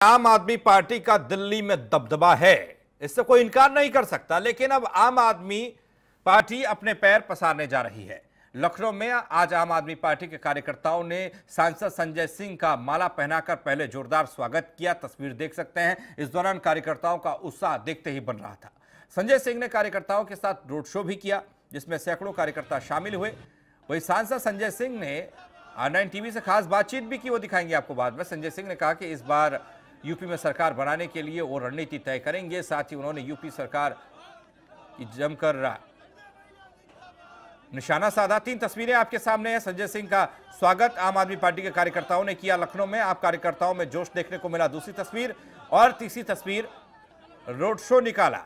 आम आदमी पार्टी का दिल्ली में दबदबा है, इससे कोई इनकार नहीं कर सकता। लेकिन अब आम आदमी पार्टी अपने पैर पसारने जा रही है। लखनऊ में आज आम आदमी पार्टी के कार्यकर्ताओं ने सांसद संजय सिंह का माला पहनाकर पहले जोरदार स्वागत किया। तस्वीर देख सकते हैं। इस दौरान कार्यकर्ताओं का उत्साह देखते ही बन रहा था। संजय सिंह ने कार्यकर्ताओं के साथ रोड शो भी किया, जिसमें सैकड़ों कार्यकर्ता शामिल हुए। वही सांसद संजय सिंह ने R9 टीवी से खास बातचीत भी की, वो दिखाएंगे आपको बाद में। संजय सिंह ने कहा कि इस बार यूपी में सरकार बनाने के लिए वो रणनीति तय करेंगे। साथ ही उन्होंने यूपी सरकार की जमकर निशाना साधा। 3 तस्वीरें आपके सामने हैं। संजय सिंह का स्वागत आम आदमी पार्टी के कार्यकर्ताओं ने किया लखनऊ में। आप कार्यकर्ताओं में जोश देखने को मिला। दूसरी तस्वीर और तीसरी तस्वीर, रोड शो निकाला।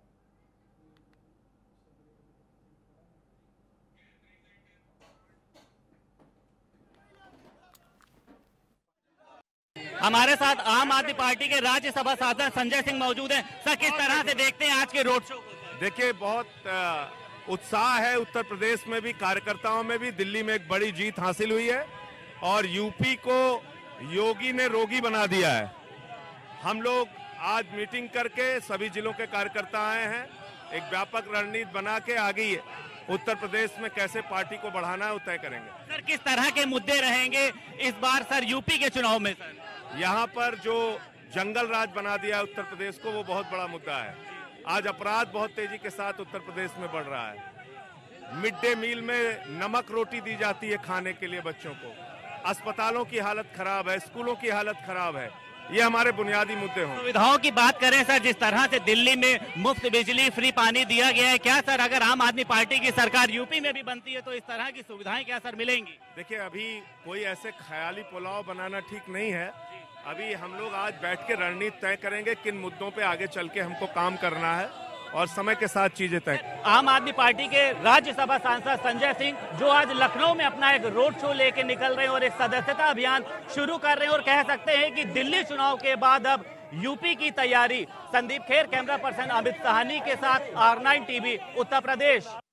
हमारे साथ आम आदमी पार्टी के राज्यसभा सांसद संजय सिंह मौजूद हैं। सर, किस तरह से देखते हैं आज के रोड शो को? देखिए, बहुत उत्साह है उत्तर प्रदेश में भी, कार्यकर्ताओं में भी। दिल्ली में एक बड़ी जीत हासिल हुई है और यूपी को योगी ने रोगी बना दिया है। हम लोग आज मीटिंग करके सभी जिलों के कार्यकर्ता आए हैं। एक व्यापक रणनीति बना के आगे उत्तर प्रदेश में कैसे पार्टी को बढ़ाना है वो तय करेंगे। सर, किस तरह के मुद्दे रहेंगे इस बार सर यूपी के चुनाव में? सर, यहाँ पर जो जंगल राज बना दिया उत्तर प्रदेश को, वो बहुत बड़ा मुद्दा है। आज अपराध बहुत तेजी के साथ उत्तर प्रदेश में बढ़ रहा है। मिड डे मील में नमक रोटी दी जाती है खाने के लिए बच्चों को। अस्पतालों की हालत खराब है, स्कूलों की हालत खराब है। ये हमारे बुनियादी मुद्दे हों। सुविधाओं की बात करें सर, जिस तरह से दिल्ली में मुफ्त बिजली, फ्री पानी दिया गया है, क्या सर अगर आम आदमी पार्टी की सरकार यूपी में भी बनती है तो इस तरह की सुविधाएं क्या सर मिलेंगी? देखिए, अभी कोई ऐसे ख्याली पुलाव बनाना ठीक नहीं है। अभी हम लोग आज बैठ के रणनीति तय करेंगे किन मुद्दों पे आगे चल के हमको काम करना है और समय के साथ चीजें तय। आम आदमी पार्टी के राज्यसभा सांसद संजय सिंह जो आज लखनऊ में अपना एक रोड शो लेके निकल रहे हैं और एक सदस्यता अभियान शुरू कर रहे हैं और कह सकते हैं कि दिल्ली चुनाव के बाद अब यूपी की तैयारी। संदीप खेर, कैमरा पर्सन अमित साहनी के साथ R9 टीवी, उत्तर प्रदेश।